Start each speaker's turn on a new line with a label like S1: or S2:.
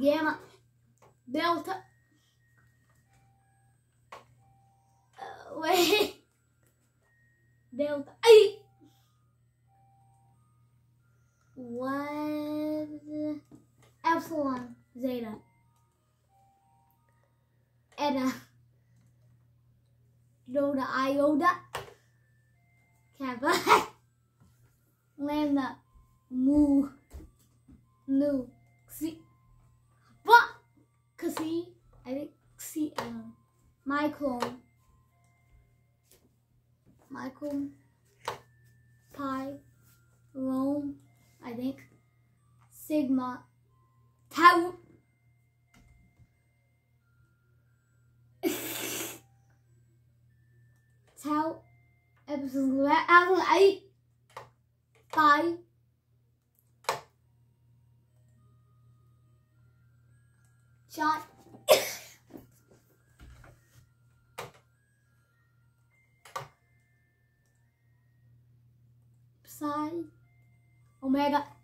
S1: gamma, delta. Wait. Delta. Ay! What? Epsilon, zeta, eta, iota, iota, kappa, lambda, mu, nu, xi, what? Xi, I think xi, micron, pi, rho, I think, sigma, tau, tau, epsilon, 8, pi, psi, psi, omega.